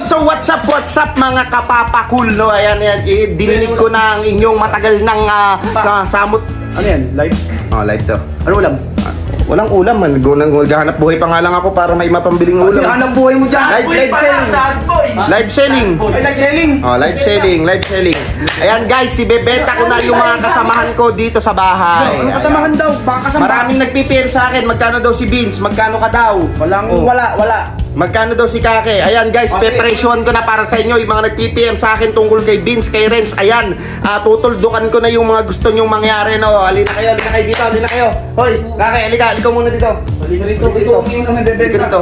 So what's up mga kapapakul, no? Ayan, dininig ko na ang inyong matagal ng samot. Ano yan? Live? Live to. Ano ulam? Walang ulam, maghahanap buhay pa nga lang ako para may mapambiling ulam. Hanap buhay mo dyan? Live selling. Live selling. Ayan guys, ibebenta ko na yung mga kasamahan ko dito sa bahay. Ano kasamahan daw? Baka kasamahan. Maraming nag-PPM sa akin, magkano daw si Vince, magkano ka daw? Wala. Magkano daw si Kake? Ayan guys, pepresyon ko na para sa inyo yung mga nag-PPM sa akin tungkol kay Vince, kay Renz. Ayan, tutuldukan ko na yung mga gusto nyong mangyari, no? Halina kayo dito, halina kayo. Hoy, Kake, halika muna dito. Halika dito.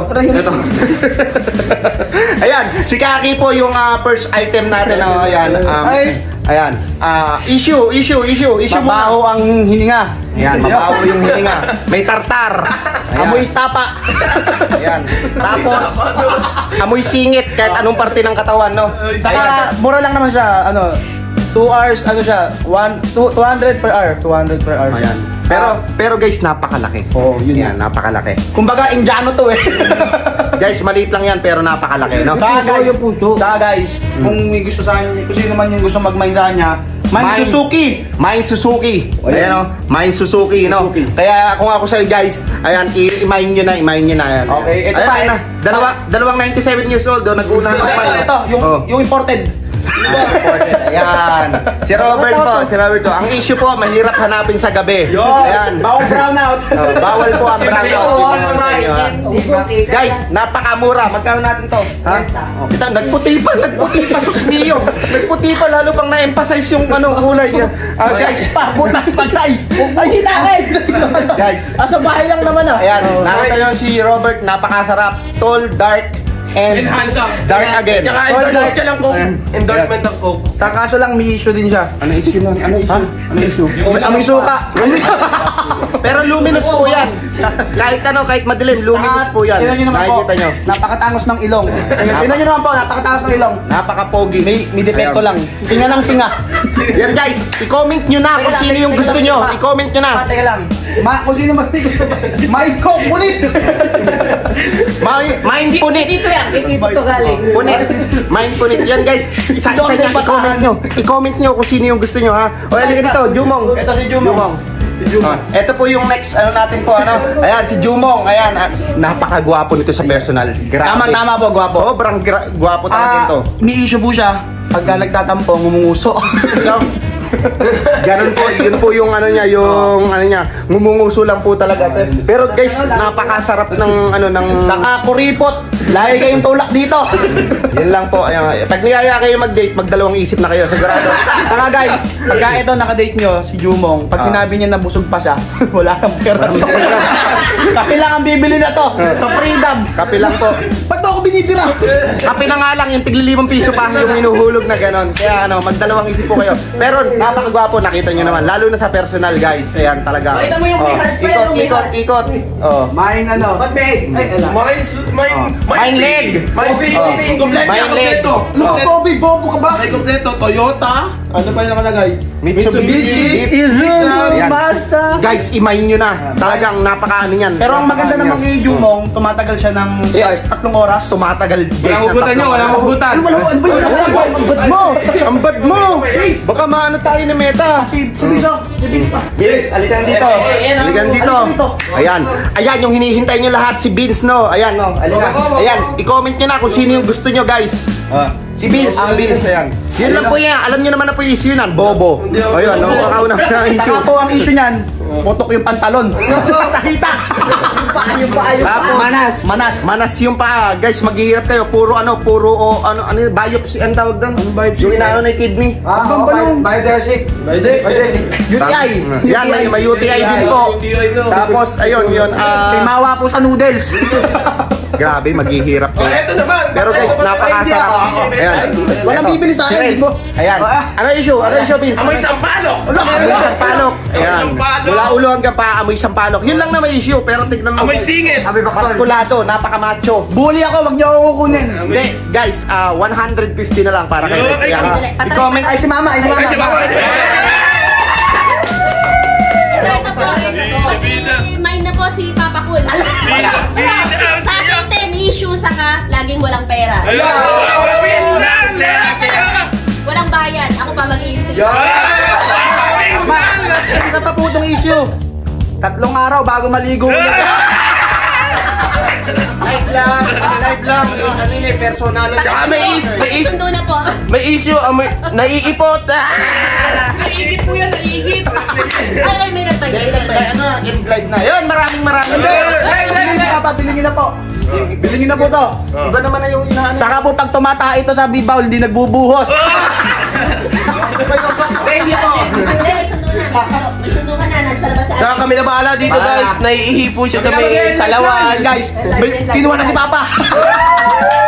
Ayan, si Kake po yung first item natin, no? Ayan, issue mabaho ang hininga. Ayan, mabaho yung hininga. May tartar. Ayan. Amoy sapa. Ayan. Tapos, amoy singit kahit anong parte ng katawan, no? Saka, mura lang naman siya. 2 hours, 200 per hour. 200 per hour. Ayan. Pero guys, napakalaki. Oo, yun yan. Napakalaki. Kumbaga, Indiano to eh. Guys, maliit lang yan pero napakalaki, no? Saka guys, kung may gusto sa kanya, kung sino man yung gusto mag-mine sa kanya, Mine Suzuki. Ayan, no? Mine Suzuki, no? Kaya kung ako sa'yo guys, ayan, i-mine nyo na. Ayan. Okay, ito pa na. Dalawang 97 years old, nag-una ng mine. Ito, yung imported. Ayan. Si Robert po. Ang issue po, mahirap hanapin sa gabi. Ayan. Bawal brown out. Bawal po ang brown out. Guys, napakamura. Magkano natin to? Ha? Kita, nagputi pa, susmiyo. Nagputi pa, lalo pang na-emphasize yung kulay niya. Guys, butas pa guys. Ay, hinahin. Guys, sa bahay lang naman Ayan, nakita nyo si Robert, napakasarap. Tall, dark, and handsome. Dark again. Dark siya ng Coke. Endorsement ng Coke. Sa kaso lang, may issue din siya. Ano issue nun? Ano issue? Amoy suka. Pero luminous po yan. Kahit madilim, luminous po yan. Tingnan nyo naman po. Nakikita nyo. Napakatangos ng ilong. Tingnan nyo naman po, napakatangos ng ilong. Napaka-pogi. May depekto lang. Singa lang singa. Yan guys, i-comment nyo na kung sino yung gusto nyo. I-comment nyo na. Teka lang. Kung sino man gusto ba. Mind ko, punit. Mind punit. Dito galing. Mind punit. Yan guys, i-comment nyo kung sino yung gusto nyo, ha. O, halika dito, Jumong. Ito si Jumong. Ito po yung next natin po, Ayan, si Jumong. Ayan, napakagwapo nito sa personal. Grabe. Tama po, gwapo. Sobrang gwapo talaga ito. May issue po siya. Pagka nagtatampo, ngumunguso. Ganun po, yun po yung ngumunguso lang po talaga. Pero guys, napakasarap ng Saka kuripot. Lagi kayong tulak dito. Yun lang po. Ayan. Pag niyaya kayo mag-date, magdalawang isip na kayo, sigurado. Saka guys, pagka ito nakadate nyo, si Jumong, pag sinabi niya na busog pa siya, wala kang pera. Kape lang ang bibili na to. Sa Freedom. Kape lang po. Ba't ako binibira? Kape na nga lang, yung tig-5 piso pa yung hinuhulog na ganon. Kaya magdalawang isip po kayo. Pero napakagwapo, nakita nyo naman. Lalo na sa personal guys. Ayan talaga. Makita mo yung Ikot. Mine Mine leg. Kompleto. Bobo ka ba? May kompleto, Toyota. Ano pa yung nakalagay? Mitsubishi. Isuzu, Mazda. Guys, imahin nyo na. Talagang napakaano yan. Pero ang maganda naman kay Jumong, tumatagal siya ng 3 oras. Tumatagal guys. Walang hugutan. Ang bad mo. Baka maano tayo na meta. Si Vince pa. Vince, alikan dito. Ayan yung hinihintay nyo lahat, si Vince, no. Ayan, no. Ayan, i-comment nyo na kung sino yung gusto nyo, guys. Si Vince, ayan. Yun lang po yan. Alam nyo naman na po yung issue yan, bobo. Ayun, kakauna na issue. Saka po ang issue niyan, putok yung pantalon. Sakita. Tapos, manas yung paa. Guys, maghihirap kayo. Puro biopsy ang tawag doon. Yung inaano na yung kidney. Biodiversity. UTI. Yan, may UTI din po. Tapos, ayun, Timawa po sa noodles. grabe, maghihirap kayo. Ito naman. Pero guys, napakasarap. Ayan. Walang bibili sa akin. Ayan. Ano issue, Vince? Amoy sampalok. Amoy sampalok. Ayan. Mula ulo hanggang pa, amoy sampalok. Yun lang na may issue, pero tignan mo. Amoy singit. Paskulado, napaka-macho. Bully ako, wag niyo ako kukunin. Hindi, guys, 150 na lang para kay Rex. I-comment. Ay, si Mama. Mine na po si Papa Cool. Sa akin 10 issue, saka laging walang pera. Walang bayan. Ako pa mag-iisip. Isa pa po itong issue. 3 araw bago maligo. Live lang. Yung kanina, personal lang. Sundo na po. May issue, naiipot. Ay, may nagpagay. End live na. Yun, maraming. Bilhin si Papa, bilhin na po. Bilhin na po to. Iba naman na yung inaano. Saka po pag tumata ito sa bibaw, hindi nagbubuhos. Thank you po. Hindi, may sundo na. May sundo ka na. Nasa labas sa Saka kami na bahala dito guys. Naiihi po siya sa may salawan. Guys, kinuha na si Papa.